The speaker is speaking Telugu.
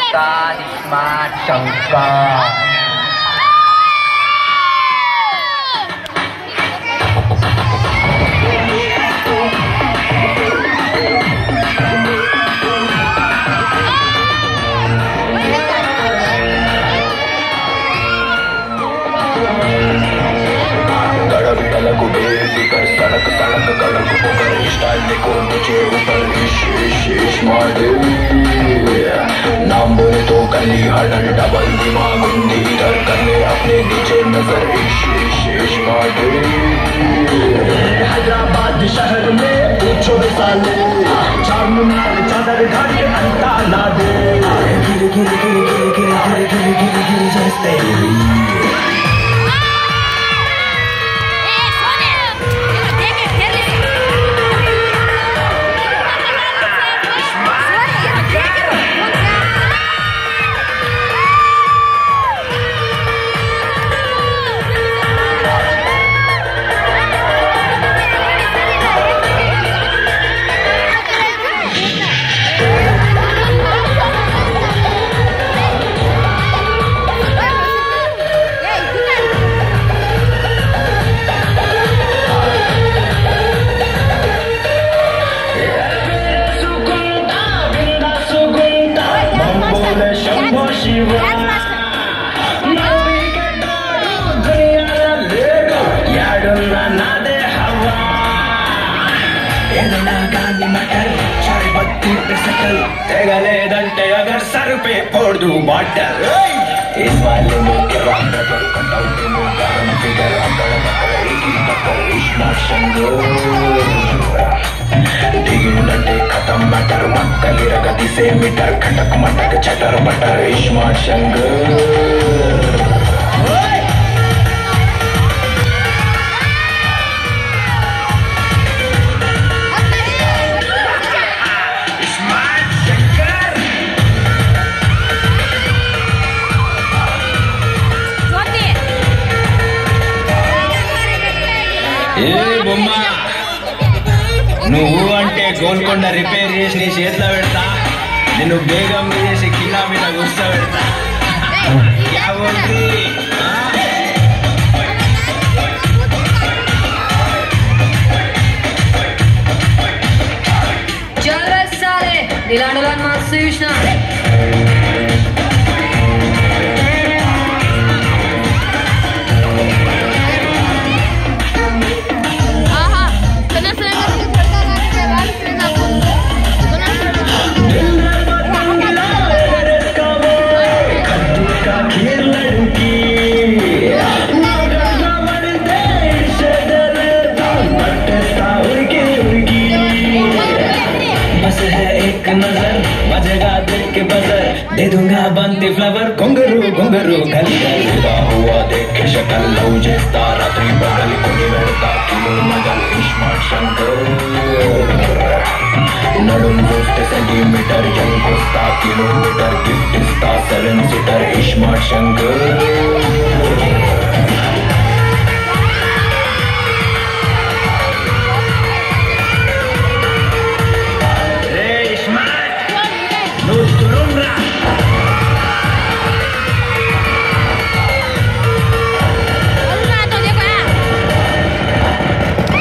Shanta Smart Shankar. सड़क सड़क कड़क ऊपर स्टाइल देखो मुझे ऊपर इश मारे नाम बोले तो गली हड़न डबल दिमाग हिंदी इधर करने अपने नीचे नजर इश मारे हैदराबाद शहर में पूछो साले चारमीनार चादर घाट अंता ना दे गिर गिर गिर गिर गिर गिर गिर गिर गिर जैसे अगर सर पे फोड़ दूं बॉटल इस वाले में के रांडा पर कटौते में गरम फिगर अंदर मकर एक ही टक्कर इश्मा शंकर दिगंटे खत्म मटर मक्कली रगती से मीटर खटक मटक चटर बटर इश्मा शंकर బొమ్మ నువ్వు అంటే గోల్కొండ రిపేర్ చేసి నీ చేతిలో పెడతా నిన్ను బేగం చేసి కిలా మీద కూర్చో పెడతా చాలా సారే ఇలాంటి మస్తు చూసిన दे दूंगा बनते फ्लावर घुंगरू घुंगरू गली गली हुआ देख के शक्ल लव जैसा रात्रि बगल को निवड़ता किलो मगल इश्मा शंकर नडुम दोस्त सेंटीमीटर जंग कोस्ता किलोमीटर गिफ्ट इस्ता 7 सीटर इश्मा शंकर